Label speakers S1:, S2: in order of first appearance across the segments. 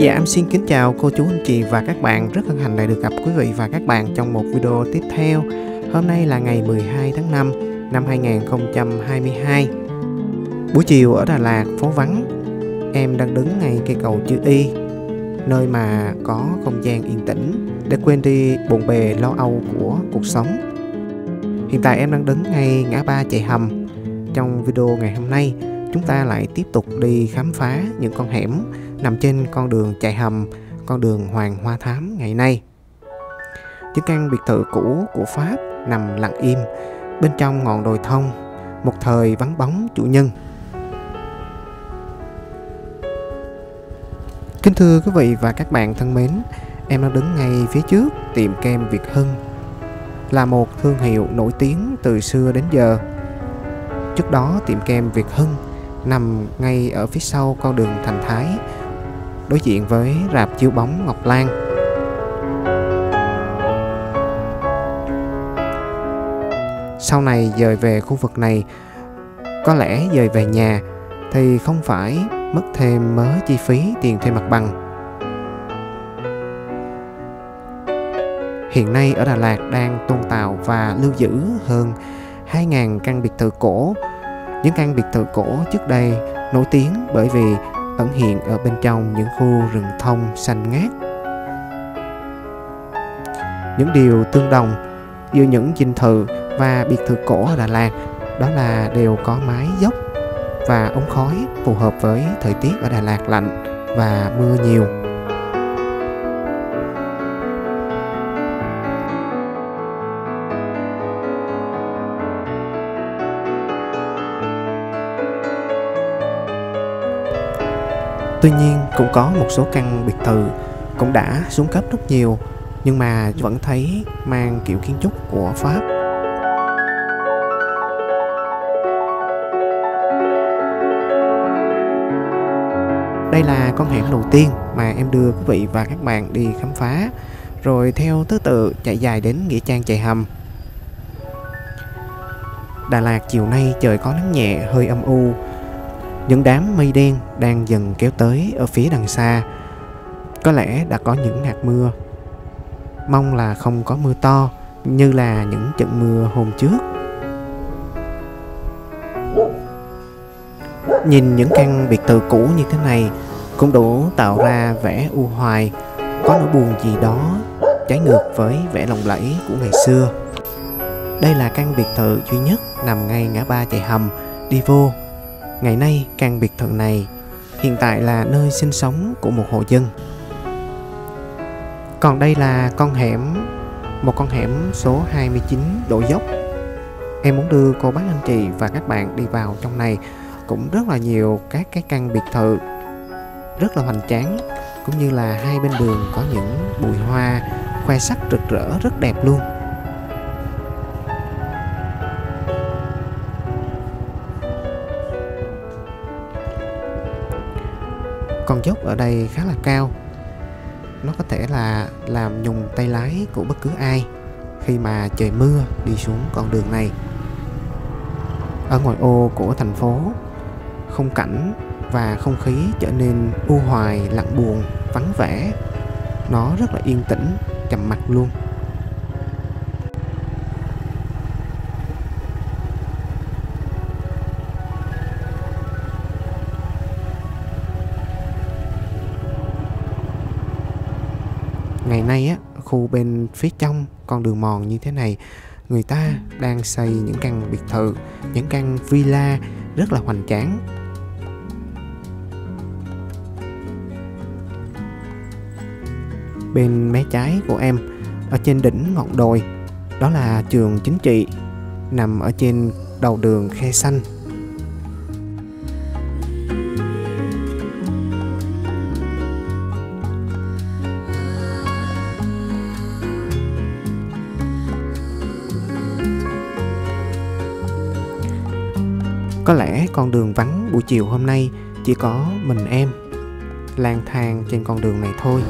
S1: Dạ, em xin kính chào cô chú anh chị và các bạn. Rất hân hạnh lại được gặp quý vị và các bạn trong một video tiếp theo. Hôm nay là ngày 12 tháng 5 năm 2022. Buổi chiều ở Đà Lạt phố vắng, em đang đứng ngay cây cầu chữ Y, nơi mà có không gian yên tĩnh để quên đi bộn bề lo âu của cuộc sống. Hiện tại em đang đứng ngay ngã ba chạy hầm. Trong video ngày hôm nay, chúng ta lại tiếp tục đi khám phá những con hẻm nằm trên con đường chạy hầm, con đường Hoàng Hoa Thám ngày nay. Những căn biệt thự cũ của Pháp nằm lặng im bên trong ngọn đồi thông, một thời vắng bóng chủ nhân. Kính thưa quý vị và các bạn thân mến, em đang đứng ngay phía trước tiệm kem Việt Hưng, là một thương hiệu nổi tiếng từ xưa đến giờ. Trước đó tiệm kem Việt Hưng nằm ngay ở phía sau con đường Thành Thái, đối diện với rạp chiếu bóng Ngọc Lan. Sau này dời về khu vực này, có lẽ dời về nhà thì không phải mất thêm mớ chi phí tiền thuê mặt bằng. Hiện nay ở Đà Lạt đang tôn tạo và lưu giữ hơn 2.000 căn biệt thự cổ. Những căn biệt thự cổ trước đây nổi tiếng bởi vì ẩn hiện ở bên trong những khu rừng thông xanh ngát. Những điều tương đồng giữa những dinh thự và biệt thự cổ ở Đà Lạt đó là đều có mái dốc và ống khói phù hợp với thời tiết ở Đà Lạt lạnh và mưa nhiều. Tuy nhiên cũng có một số căn biệt thự cũng đã xuống cấp rất nhiều, nhưng mà vẫn thấy mang kiểu kiến trúc của Pháp. Đây là con hẻm đầu tiên mà em đưa quý vị và các bạn đi khám phá, rồi theo thứ tự chạy dài đến nghĩa trang chạy hầm. Đà Lạt chiều nay trời có nắng nhẹ hơi âm u. Những đám mây đen đang dần kéo tới ở phía đằng xa. Có lẽ đã có những hạt mưa. Mong là không có mưa to như là những trận mưa hôm trước. Nhìn những căn biệt thự cũ như thế này cũng đủ tạo ra vẻ u hoài, có nỗi buồn gì đó trái ngược với vẻ lộng lẫy của ngày xưa. Đây là căn biệt thự duy nhất nằm ngay ngã ba chạy hầm đi vô. Ngày nay căn biệt thự này hiện tại là nơi sinh sống của một hộ dân. Còn đây là một con hẻm số 29 độ dốc. Em muốn đưa cô bác anh chị và các bạn đi vào trong này. Cũng rất là nhiều các cái căn biệt thự rất là hoành tráng, cũng như là hai bên đường có những bụi hoa khoe sắc rực rỡ rất đẹp luôn. Con dốc ở đây khá là cao. Nó có thể là làm nhùng tay lái của bất cứ ai khi mà trời mưa đi xuống con đường này. Ở ngoại ô của thành phố, khung cảnh và không khí trở nên u hoài, lặng buồn, vắng vẻ. Nó rất là yên tĩnh, trầm mặc luôn. Ngày nay á, khu bên phía trong con đường mòn như thế này, người ta đang xây những căn biệt thự, những căn villa rất là hoành tráng. Bên mé trái của em, ở trên đỉnh ngọn đồi, đó là trường chính trị nằm ở trên đầu đường Khe Xanh. Có lẽ con đường vắng buổi chiều hôm nay chỉ có mình em lang thang trên con đường này thôi.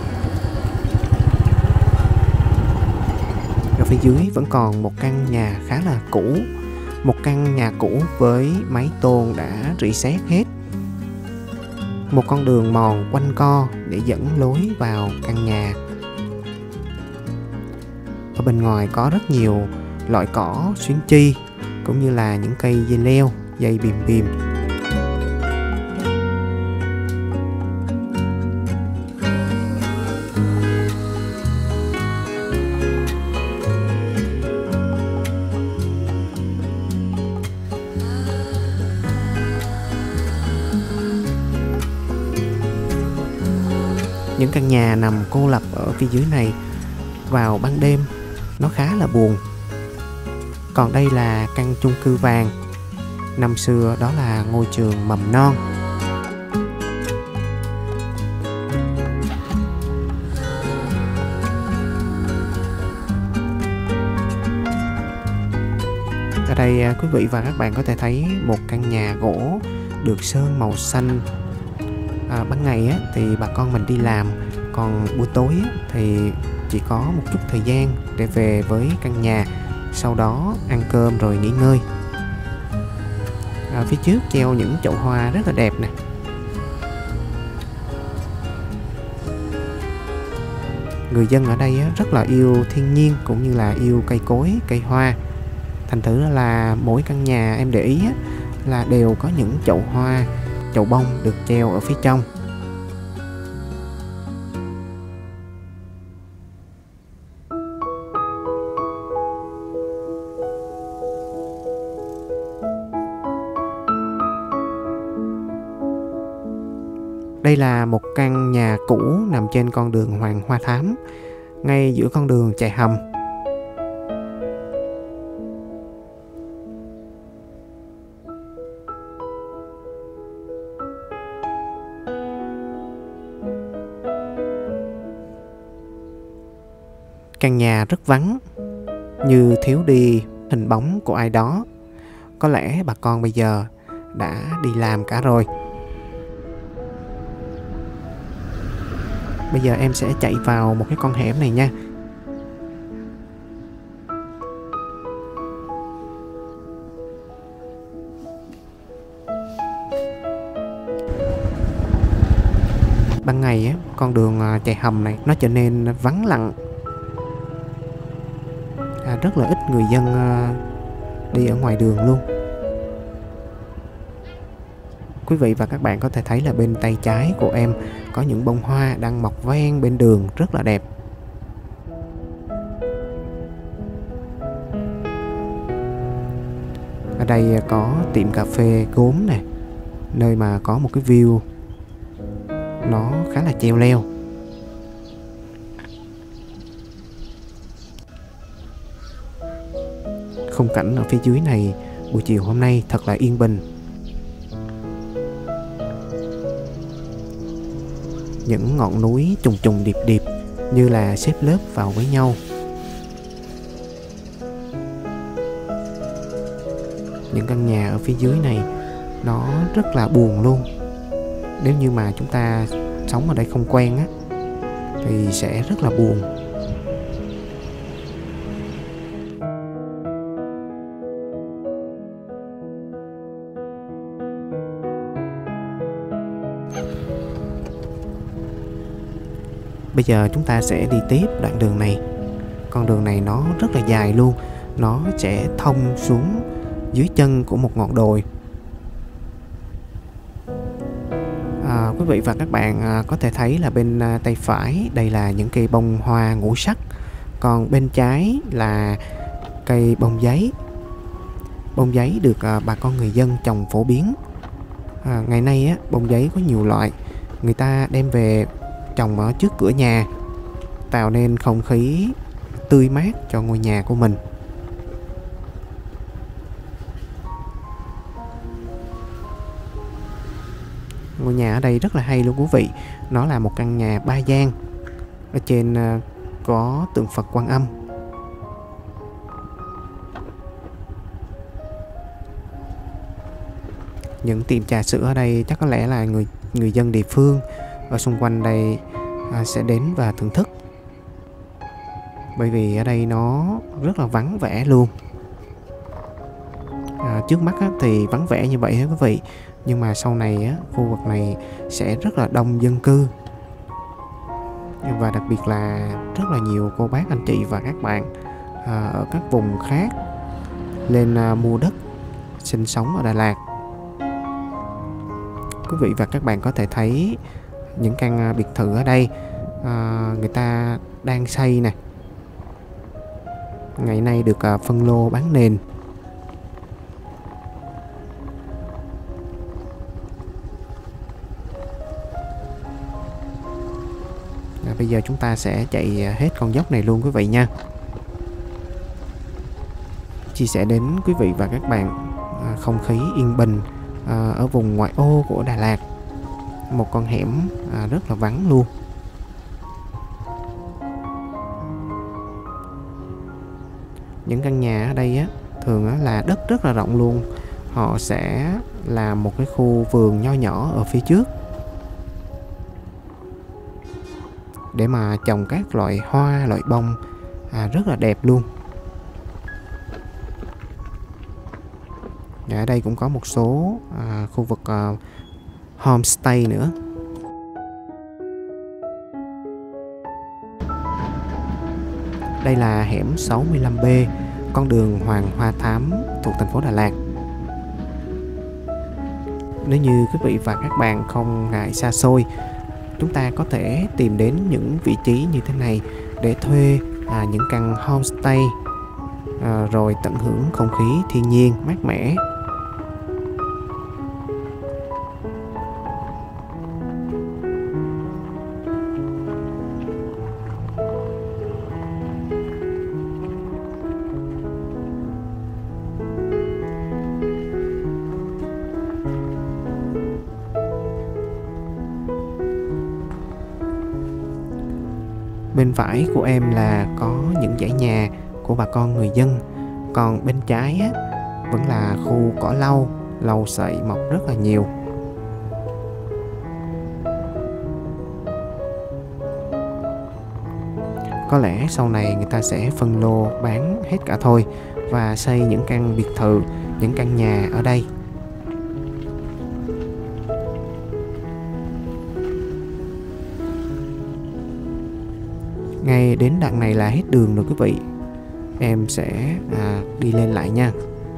S1: Ở phía dưới vẫn còn một căn nhà khá là cũ, một căn nhà cũ với mái tôn đã rỉ sét hết. một con đường mòn quanh co để dẫn lối vào căn nhà. Ở bên ngoài có rất nhiều loại cỏ xuyến chi cũng như là những cây dây leo, dây bìm bìm. Những căn nhà nằm cô lập ở phía dưới này vào ban đêm nó khá là buồn. Còn đây là căn chung cư vàng. Năm xưa đó là ngôi trường mầm non. Ở đây quý vị và các bạn có thể thấy một căn nhà gỗ được sơn màu xanh. Ban ngày á, thì bà con mình đi làm, còn buổi tối á, thì chỉ có một chút thời gian để về với căn nhà, sau đó ăn cơm rồi nghỉ ngơi. Phía trước treo những chậu hoa rất là đẹp nè. Người dân ở đây á, rất là yêu thiên nhiên cũng như là yêu cây cối, cây hoa. Thành thử là mỗi căn nhà em để ý á, là đều có những chậu hoa, chậu bông được treo ở phía trong. Đây là một căn nhà cũ nằm trên con đường Hoàng Hoa Thám, ngay giữa con đường chạy hầm. Căn nhà rất vắng, như thiếu đi hình bóng của ai đó. Có lẽ bà con bây giờ đã đi làm cả rồi. Bây giờ em sẽ chạy vào một cái con hẻm này nha. Ban ngày á, con đường chạy hầm này nó trở nên vắng lặng. Rất là ít người dân đi ở ngoài đường luôn. Quý vị và các bạn có thể thấy là bên tay trái của em có những bông hoa đang mọc ven bên đường rất là đẹp. Ở đây có tiệm cà phê gốm nè, nơi mà có một cái view nó khá là treo leo. Khung cảnh ở phía dưới này buổi chiều hôm nay thật là yên bình. Những ngọn núi trùng trùng điệp điệp như là xếp lớp vào với nhau. Những căn nhà ở phía dưới này nó rất là buồn luôn. Nếu như mà chúng ta sống ở đây không quen á thì sẽ rất là buồn. Bây giờ chúng ta sẽ đi tiếp đoạn đường này. Con đường này nó rất là dài luôn. Nó sẽ thông xuống dưới chân của một ngọn đồi. Quý vị và các bạn có thể thấy là bên tay phải đây là những cây bông hoa ngũ sắc. Còn bên trái là cây bông giấy. Bông giấy được bà con người dân trồng phổ biến. Ngày nay á, bông giấy có nhiều loại. Người ta đem về trồng ở trước cửa nhà, tạo nên không khí tươi mát cho ngôi nhà của mình. Ngôi nhà ở đây rất là hay luôn quý vị. Nó là một căn nhà 3 gian. Ở trên có tượng Phật Quan Âm. Những tiệm trà sữa ở đây chắc có lẽ là người dân địa phương ở xung quanh đây sẽ đến và thưởng thức. Bởi vì ở đây nó rất là vắng vẻ luôn. Trước mắt thì vắng vẻ như vậy quý vị, nhưng mà sau này khu vực này sẽ rất là đông dân cư, và đặc biệt là rất là nhiều cô bác anh chị và các bạn ở các vùng khác lên mua đất sinh sống ở Đà Lạt. Quý vị và các bạn có thể thấy những căn biệt thự ở đây người ta đang xây nè, ngày nay được phân lô bán nền. Bây giờ chúng ta sẽ chạy hết con dốc này luôn quý vị nha. Chia sẻ đến quý vị và các bạn không khí yên bình ở vùng ngoại ô của Đà Lạt. Một con hẻm rất là vắng luôn. Những căn nhà ở đây thường là đất rất là rộng luôn. Họ sẽ làm một cái khu vườn nho nhỏ ở phía trước để mà trồng các loại hoa, loại bông rất là đẹp luôn. Và ở đây cũng có một số khu vực homestay nữa. Đây là hẻm 65B, con đường Hoàng Hoa Thám thuộc thành phố Đà Lạt. Nếu như quý vị và các bạn không ngại xa xôi, chúng ta có thể tìm đến những vị trí như thế này để thuê những căn homestay, rồi tận hưởng không khí thiên nhiên mát mẻ. Bên phải của em là có những dãy nhà của bà con người dân, còn bên trái vẫn là khu cỏ lau, lầu sậy mọc rất là nhiều. Có lẽ sau này người ta sẽ phân lô bán hết cả thôi và xây những căn biệt thự, những căn nhà ở đây. Ngay đến đoạn này là hết đường rồi quý vị. Em sẽ đi lên lại nha.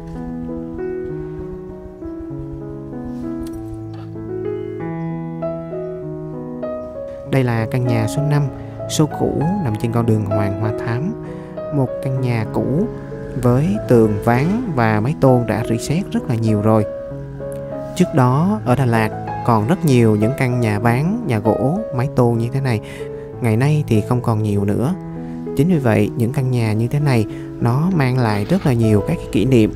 S1: Đây là căn nhà số 5, số cũ nằm trên con đường Hoàng Hoa Thám. Một căn nhà cũ với tường ván và mái tôn đã rỉ sét rất là nhiều rồi. Trước đó ở Đà Lạt còn rất nhiều những căn nhà ván, nhà gỗ, mái tôn như thế này. Ngày nay thì không còn nhiều nữa. Chính vì vậy những căn nhà như thế này nó mang lại rất là nhiều các kỷ niệm.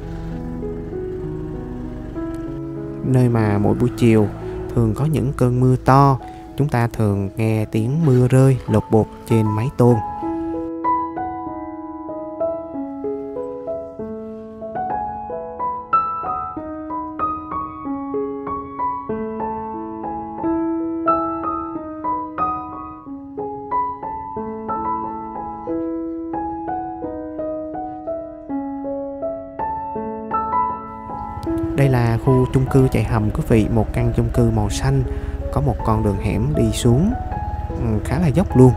S1: Nơi mà mỗi buổi chiều thường có những cơn mưa to, chúng ta thường nghe tiếng mưa rơi lột bột trên mái tôn. Đây là khu chung cư chạy hầm quý vị, một căn chung cư màu xanh, có một con đường hẻm đi xuống khá là dốc luôn.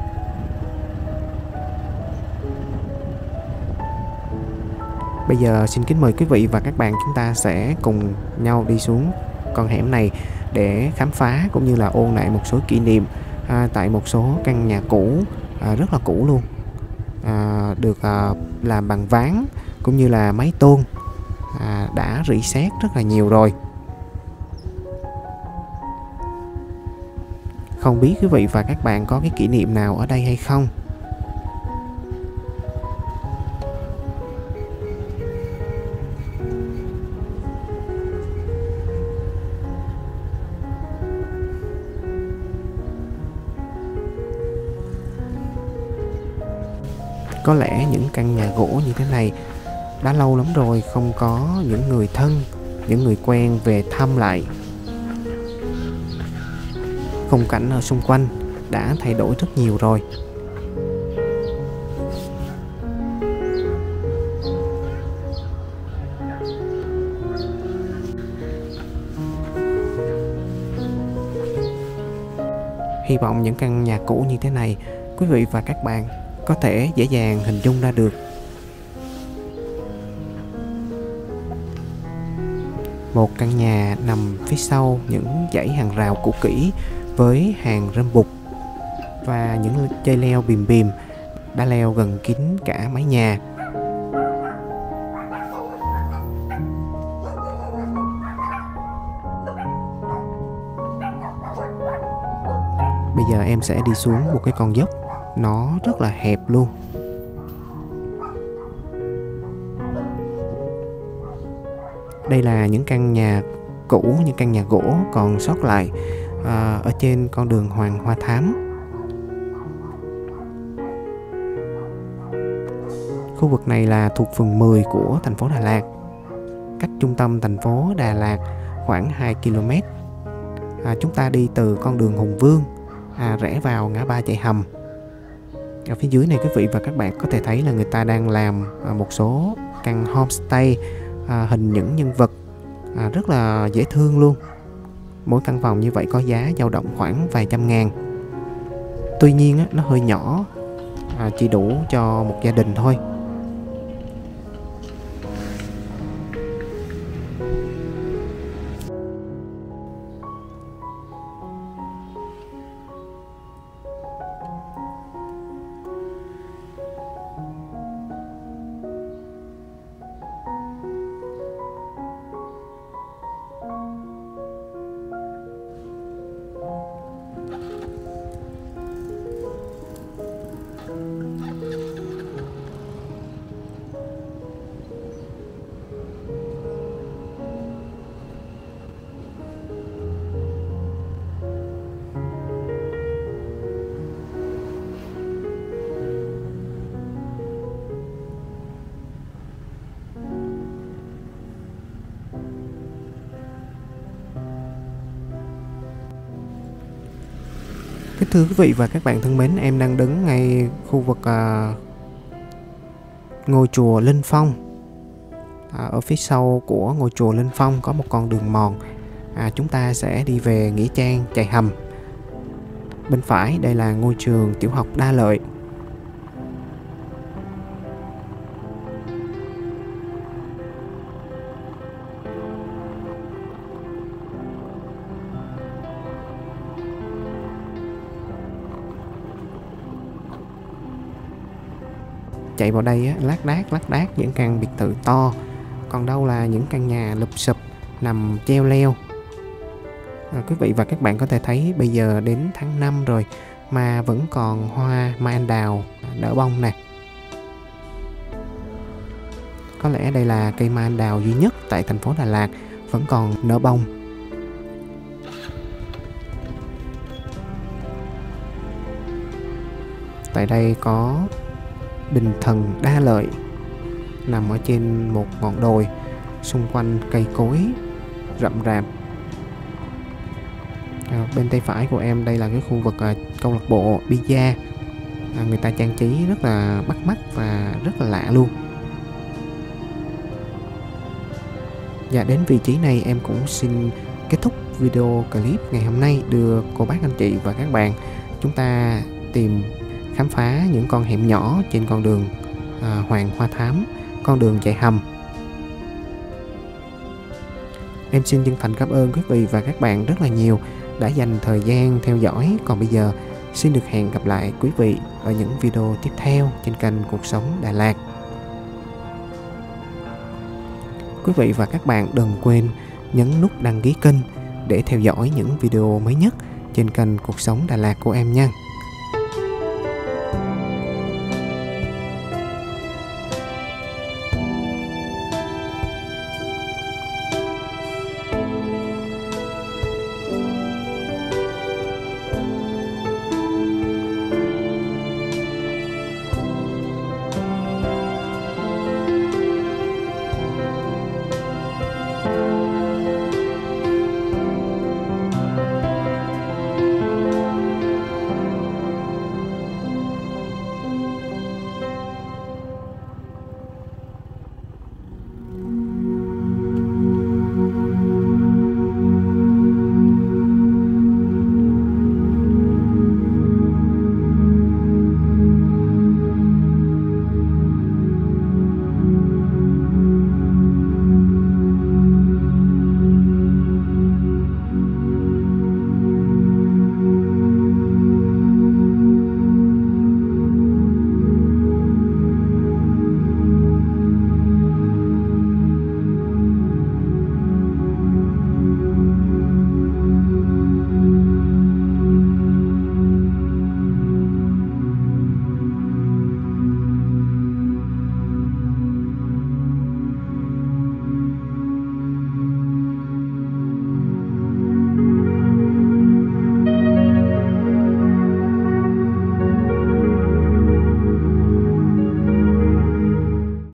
S1: Bây giờ xin kính mời quý vị và các bạn, chúng ta sẽ cùng nhau đi xuống con hẻm này để khám phá cũng như là ôn lại một số kỷ niệm tại một số căn nhà cũ rất là cũ luôn, được làm bằng ván cũng như là mái tôn đã rỉ sét rất là nhiều rồi. Không biết quý vị và các bạn có cái kỷ niệm nào ở đây hay không? Có lẽ những căn nhà gỗ như thế này đã lâu lắm rồi không có những người thân, những người quen về thăm lại. Khung cảnh ở xung quanh đã thay đổi rất nhiều rồi. Hy vọng những căn nhà cũ như thế này, quý vị và các bạn có thể dễ dàng hình dung ra được. Một căn nhà nằm phía sau những dãy hàng rào cũ kỹ với hàng rơm bụt và những dây leo bìm bìm đã leo gần kín cả mái nhà. Bây giờ em sẽ đi xuống một cái con dốc, nó rất là hẹp luôn. Đây là những căn nhà cũ, những căn nhà gỗ còn sót lại ở trên con đường Hoàng Hoa Thám. Khu vực này là thuộc phường 10 của thành phố Đà Lạt, cách trung tâm thành phố Đà Lạt khoảng 2 km. Chúng ta đi từ con đường Hùng Vương, rẽ vào ngã ba Chạy Hầm. Ở phía dưới này quý vị và các bạn có thể thấy là người ta đang làm một số căn homestay hình những nhân vật rất là dễ thương luôn. Mỗi căn phòng như vậy có giá dao động khoảng vài trăm ngàn. Tuy nhiên nó hơi nhỏ, chỉ đủ cho một gia đình thôi. Thưa quý vị và các bạn thân mến, em đang đứng ngay khu vực ngôi chùa Linh Phong. Ở phía sau của ngôi chùa Linh Phong có một con đường mòn. Chúng ta sẽ đi về nghĩa trang Chạy Hầm. Bên phải đây là ngôi trường tiểu học Đa Lợi. Chạy vào đây lác đác những căn biệt thự to, còn đâu là những căn nhà lụp xụp nằm treo leo. Quý vị và các bạn có thể thấy bây giờ đến tháng 5 rồi mà vẫn còn hoa mai anh đào nở bông nè. Có lẽ đây là cây mai anh đào duy nhất tại thành phố Đà Lạt vẫn còn nở bông. Tại đây có đình thần Đa Lợi nằm ở trên một ngọn đồi, xung quanh cây cối rậm rạp. Bên tay phải của em đây là cái khu vực câu lạc bộ Pizza. Người ta trang trí rất là bắt mắt và rất là lạ luôn. Và đến vị trí này em cũng xin kết thúc video clip ngày hôm nay, đưa cô bác anh chị và các bạn chúng ta tìm khám phá những con hẻm nhỏ trên con đường Hoàng Hoa Thám, con đường Chạy Hầm. Em xin chân thành cảm ơn quý vị và các bạn rất là nhiều đã dành thời gian theo dõi. Còn bây giờ xin được hẹn gặp lại quý vị ở những video tiếp theo trên kênh Cuộc Sống Đà Lạt. Quý vị và các bạn đừng quên nhấn nút đăng ký kênh để theo dõi những video mới nhất trên kênh Cuộc Sống Đà Lạt của em nha.